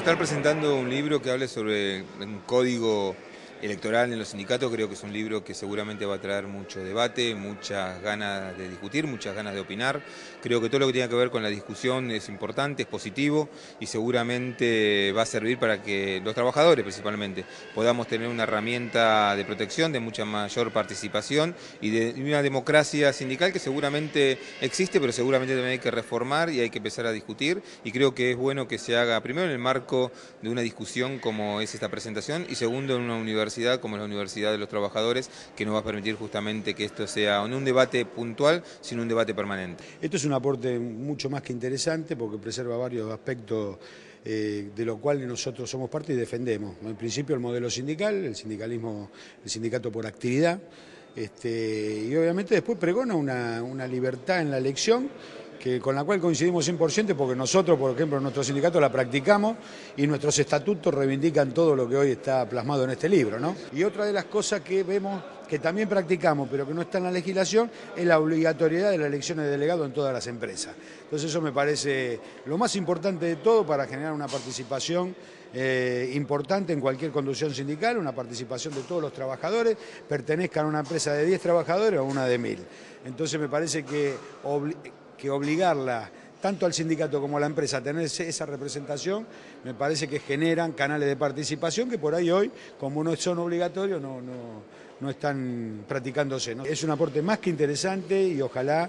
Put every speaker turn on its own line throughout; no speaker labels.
estar presentando un libro que hable sobre un código electoral en los sindicatos, creo que es un libro que seguramente va a traer mucho debate, muchas ganas de discutir, muchas ganas de opinar. Creo que todo lo que tiene que ver con la discusión es importante, es positivo y seguramente va a servir para que los trabajadores principalmente podamos tener una herramienta de protección, de mucha mayor participación y de una democracia sindical que seguramente existe, pero seguramente también hay que reformar y hay que empezar a discutir, y creo que es bueno que se haga primero en el marco de una discusión como es esta presentación y segundo en una universidad como la Universidad de los Trabajadores, que nos va a permitir justamente que esto sea no un debate puntual, sino un debate permanente.
Esto es un aporte mucho más que interesante porque preserva varios aspectos de lo cual nosotros somos parte y defendemos. En principio el modelo sindical, el sindicalismo, el sindicato por actividad, y obviamente después pregona una libertad en la elección con la cual coincidimos 100% porque nosotros, por ejemplo, en nuestro sindicato la practicamos y nuestros estatutos reivindican todo lo que hoy está plasmado en este libro, ¿no? Y otra de las cosas que vemos que también practicamos, pero que no está en la legislación, es la obligatoriedad de las elecciones de delegados en todas las empresas. Entonces eso me parece lo más importante de todo para generar una participación importante en cualquier conducción sindical, una participación de todos los trabajadores, pertenezcan a una empresa de 10 trabajadores o a una de 1000. Entonces me parece que obligarla tanto al sindicato como a la empresa a tener esa representación, me parece que generan canales de participación que por ahí hoy, como no son obligatorios, no están practicándose, ¿no? Es un aporte más que interesante y ojalá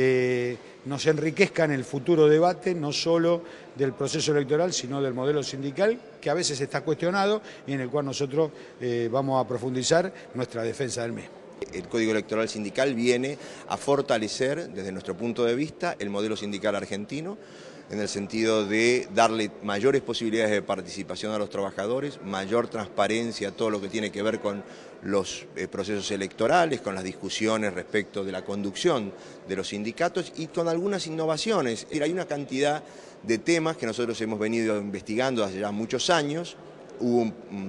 nos enriquezca en el futuro debate, no solo del proceso electoral, sino del modelo sindical, que a veces está cuestionado y en el cual nosotros vamos a profundizar nuestra defensa del mismo.
El Código Electoral Sindical viene a fortalecer, desde nuestro punto de vista, el modelo sindical argentino, en el sentido de darle mayores posibilidades de participación a los trabajadores, mayor transparencia a todo lo que tiene que ver con los procesos electorales, con las discusiones respecto de la conducción de los sindicatos y con algunas innovaciones. Hay una cantidad de temas que nosotros hemos venido investigando hace ya muchos años. Hubo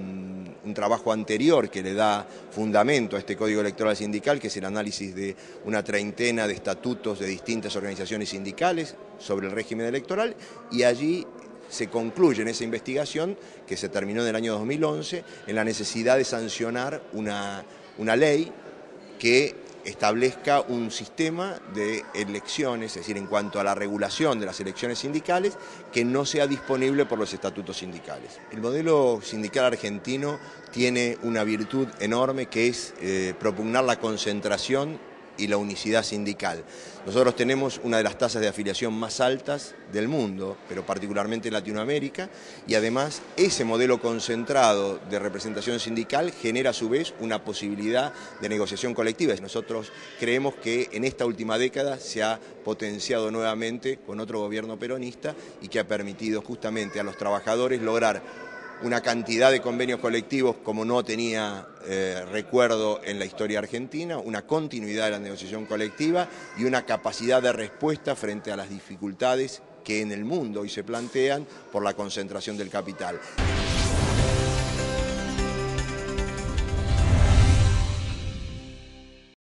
un trabajo anterior que le da fundamento a este Código Electoral Sindical, que es el análisis de una treintena de estatutos de distintas organizaciones sindicales sobre el régimen electoral, y allí se concluye en esa investigación, que se terminó en el año 2011, en la necesidad de sancionar una ley que establezca un sistema de elecciones, es decir, en cuanto a la regulación de las elecciones sindicales, que no sea disponible por los estatutos sindicales. El modelo sindical argentino tiene una virtud enorme que es propugnar la concentración y la unicidad sindical. Nosotros tenemos una de las tasas de afiliación más altas del mundo, pero particularmente en Latinoamérica, y además ese modelo concentrado de representación sindical genera a su vez una posibilidad de negociación colectiva. Nosotros creemos que en esta última década se ha potenciado nuevamente con otro gobierno peronista y que ha permitido justamente a los trabajadores lograr una cantidad de convenios colectivos como no tenía recuerdo en la historia argentina, una continuidad de la negociación colectiva y una capacidad de respuesta frente a las dificultades que en el mundo hoy se plantean por la concentración del capital.